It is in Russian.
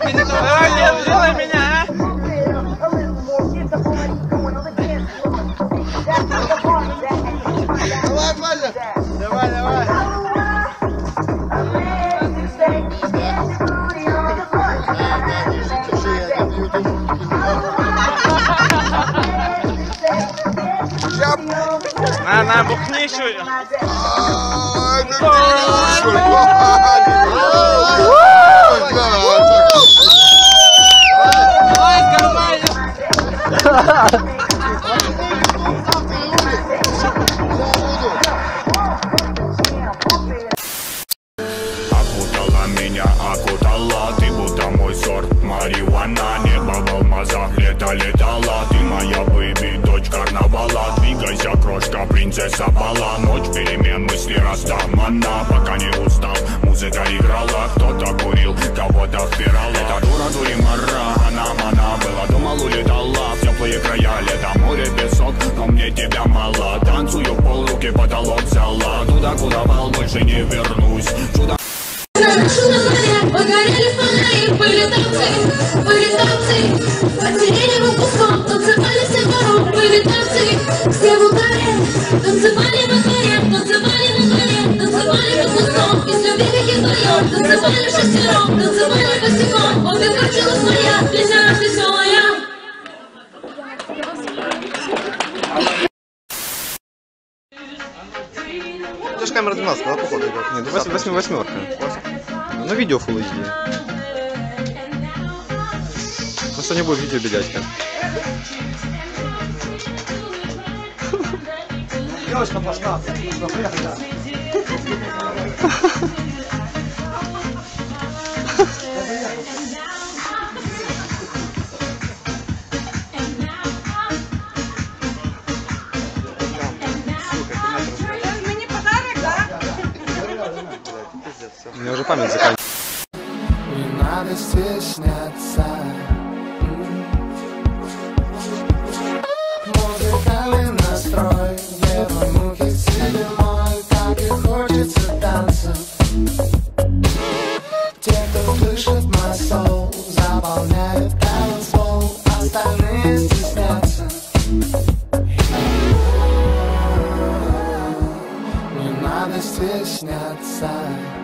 ты не давай, нет, сделай меня, а? Давай, Валя! Давай, давай. На, бухни еще. Окутала меня, окутала, ты будто мой сорт марихуана. Небо в алмазах, лето летала, ты моя бэби, дочь карнавала. Двигайся, крошка, принцесса бала. Ночь перемен, мысли растамана. Пока не устал, музыка играла. Кто-то курил, кого-то впирала. Эта дура дуримара, она была. Думал, улетала в теплые края. Лето, море, песок, но мне тебя мало. Танцую, пол руки, потолок взяла. Туда, куда вал, больше не вернусь. Чудо. Погорели фонари, были танцы, потеряли мы куском, танцевали все двором, были танцы, все в ударе, танцевали во дворе, танцевали под кустом, из любви каких вдвоем, танцевали шестером, танцевали босиком, обе качалась моя, песня веселая. Это же камера 12, да, походу идет? Нет, 8-8. На видео Full HD. Просто не будет видео бегать. Девочка пошла. У меня уже память заканчивается. Не надо стесняться. Музыкальный настрой, нервы муки тебе мой, так и хочется танцев. Те, кто слышит мой соул, заполняют танцпол, остальные стеснятся. Не надо стесняться.